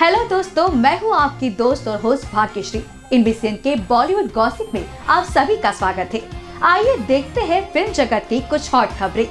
Hello दोस्तों, मैं हूं आपकी दोस्त और होस्ट भाग्यश्री। इनबीसीएन के बॉलीवुड गॉसिप में आप सभी का स्वागत है। आइए देखते हैं फिल्म जगत की कुछ हॉट खबरें।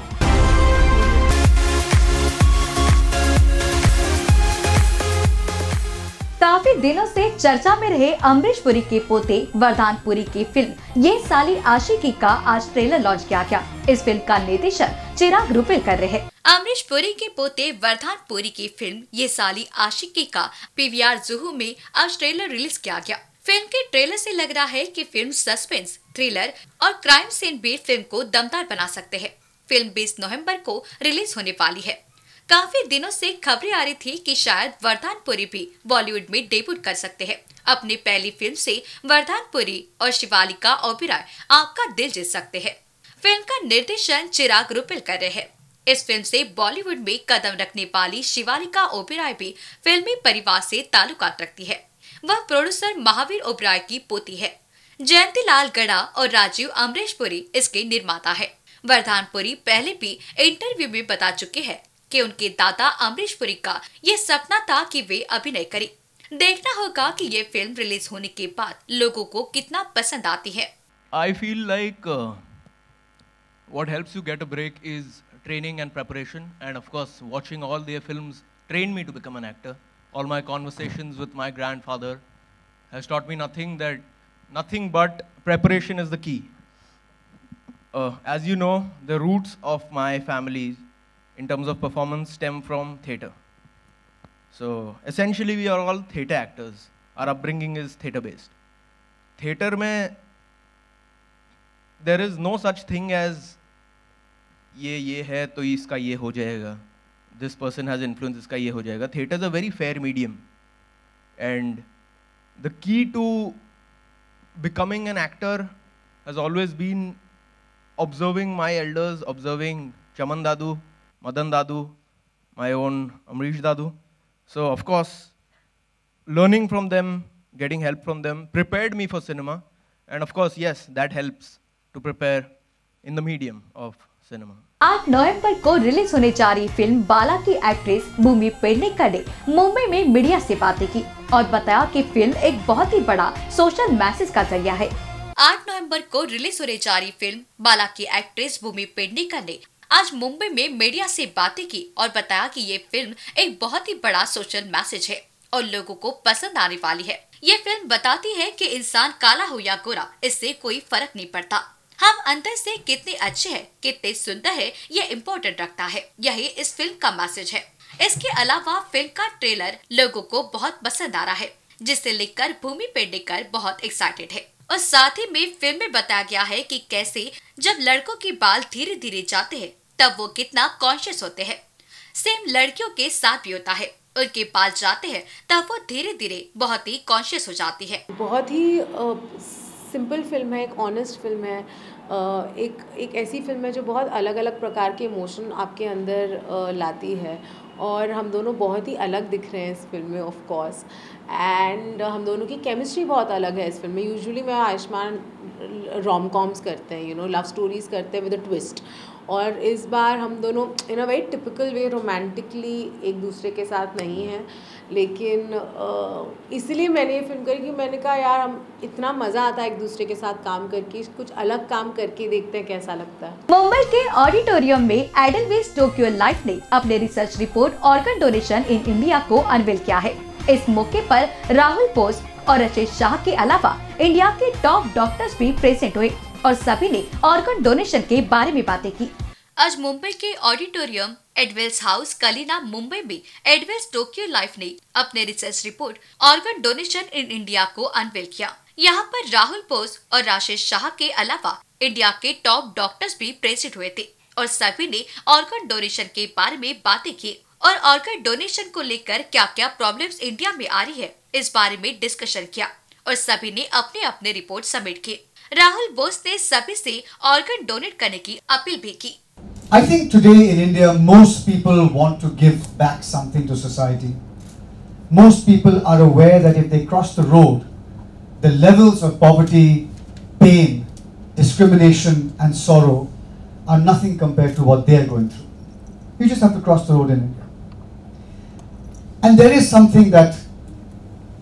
काफी दिनों से चर्चा में रहे अमरीश पुरी के पोते वरदान पुरी की फिल्म ये साली आशिकी का आज ट्रेलर लॉन्च किया गया। इस फिल्म का निर्देशन चिराग रूपेल कर रहे हैं। अमरीश पुरी के पोते वरदान पुरी की फिल्म ये साली आशिकी का पीवीआर जुहू में आज ट्रेलर रिलीज किया गया। फिल्म के ट्रेलर से लग रहा है कि फिल्म सस्पेंस, थ्रिलर और क्राइम सीन भी फिल्म को दमदार बना सकते हैं। फिल्म 20 नवंबर को रिलीज होने वाली है। काफी दिनों से खबरें आ रही थी कि शायद वरदान पुरी भी बॉलीवुड में डेब्यूट कर सकते हैं। अपनी पहली फिल्म से वरदान पुरी और शिवालिका ओबेरॉय आपका दिल जीत सकते हैं। फिल्म का निर्देशन चिराग रूपेल कर रहे हैं। इस फिल्म से बॉलीवुड में कदम रखने वाली शिवालिका ओबेरॉय भी फिल्मी परिवार से ताल्लुकात रखती है। वह प्रोड्यूसर महावीर ओबेरॉय की पोती है। जयंती लाल गड़ा और राजीव अमरीश पुरी इसके निर्माता है। वरदान पुरी पहले भी इंटरव्यू में बता चुके हैं कि उनके दादा अमरीश पुरी का ये सपना था कि वे अभिनय करें। देखना होगा कि ये फिल्म रिलीज होने के बाद लोगों को कितना पसंद आती है। I feel like what helps you get a break is training and preparation, and of course watching all their films trained me to become an actor. All my conversations with my grandfather has taught me nothing but preparation is the key. As you know, the roots of my family in terms of performance stem from theatre. So essentially we are all theatre actors. Our upbringing is theatre based. Theatre mein there is no such thing as ये है तो इसका ये हो जाएगा. This person has influence, इसका ये हो जाएगा. Theatre is a very fair medium, and the key to becoming an actor has always been observing my elders, observing Chaman Dadu, Madan Dadu, my own Amrish Dadu. So of course, learning from them, getting help from them, prepared me for cinema. And of course, yes, that helps to prepare in the medium of cinema. 8 नवंबर को release होने जा रही film बाला की actress भूमि पेडनेकर ने मुंबई में media से बातें की और बताया कि फिल्म एक बहुत ही बड़ा सोशल मैसेज का जरिया है। 8 नवंबर को रिलीज होने जा रही फिल्म बाला की एक्ट्रेस भूमि पेडनेकर ने आज मुंबई में मीडिया से बातें की और बताया कि ये फिल्म एक बहुत ही बड़ा सोशल मैसेज है और लोगों को पसंद आने वाली है। ये फिल्म बताती है कि इंसान काला हो या गोरा, इससे कोई फर्क नहीं पड़ता। हम अंदर से कितने अच्छे हैं, कितने सुंदर है, ये इम्पोर्टेंट रखता है। यही इस फिल्म का मैसेज है। इसके अलावा फिल्म का ट्रेलर लोगों को बहुत पसंद आ रहा है, जिसे लेकर भूमि पेडनेकर बहुत एक्साइटेड है। और साथ ही में फिल्म में बताया गया है कि कैसे जब लड़कों के बाल धीरे धीरे जाते हैं तब वो कितना कॉन्शियस होते हैं। सेम लड़कियों के साथ भी होता है, उनके बाल जाते हैं तब वो धीरे धीरे बहुत ही कॉन्शियस हो जाती है। बहुत ही सिंपल फिल्म है, एक ऑनेस्ट फिल्म है, एक ऐसी फिल्म है जो बहुत अलग अलग प्रकार के इमोशन आपके अंदर लाती है। और हम दोनों बहुत ही अलग दिख रहे हैं इस फिल्म में, ऑफ कोर्स, एंड हम दोनों की केमिस्ट्री बहुत अलग है इस फिल्म में। यूजुअली मैं आयुष्मान रोम कॉम्स करते हैं, लव स्टोरीज़ करते हैं विद अ ट्विस्ट, और इस बार हम दोनों in a very typical way romantically एक दूसरे के साथ नहीं हैं। लेकिन इसलिए मैंने ये फिल्म करी कि मैंने कहा यार हम इतना मज़ा आता है एक दूसरे के साथ काम करके, कुछ अलग काम करके देखते हैं कैसा लगता है। मुंबई के ऑडिटोरियम में एडलवेज टोक्यो लाइफ ने अपने research report organ donation in India को अनवील किया है। इस मौके पर राहुल बोस और राजेश शाह के अलावा इंडिया के टॉप डॉक्टर्स भी प्रेजेंट हुए और सभी ने ऑर्गन डोनेशन के बारे में बातें की। आज मुंबई के auditorium Edelweiss house Kalina Mumbai में एडवेल्स टोक्यो लाइफ ने अपने research report organ donation in India को अनवील किया। यहाँ पर राहुल बोस और राजेश शाह के अलावा इंडिया के टॉप डॉक्टर्स भी प्रेजेंट हुए थे और सभी ने ऑर्गन डोनेशन के बारे में बातें की और ऑर्गन डोनेशन को लेकर क्या क्या प्रॉब्लम्स इंडिया में आ रही है इस बारे में डिस्कशन किया और सभी ने अपने अपने रिपोर्ट सबमिट की। राहुल बोस ने सभी से ऑर्गन डोनेट करने की अपील भी की। I think today in India most people want to give back something to society. Most people are aware that if they cross the road, the levels of poverty, pain, discrimination and sorrow are nothing compared to what they are going through. You just have to cross the road in India. And there is something that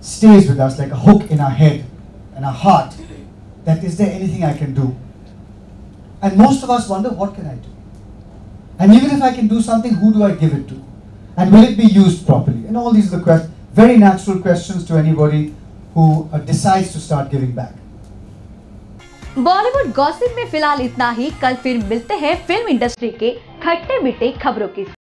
stays with us like a hook in our head and our heart, that is there anything I can do? And most of us wonder, what can I do? And even if I can do something, who do I give it to? And will it be used properly? And all these are the very natural questions to anybody who decides to start giving back. Bollywood gossip में फिलहाल इतना ही। कल फिर मिलते हैं film industry के खट्टे मीठे खबरों के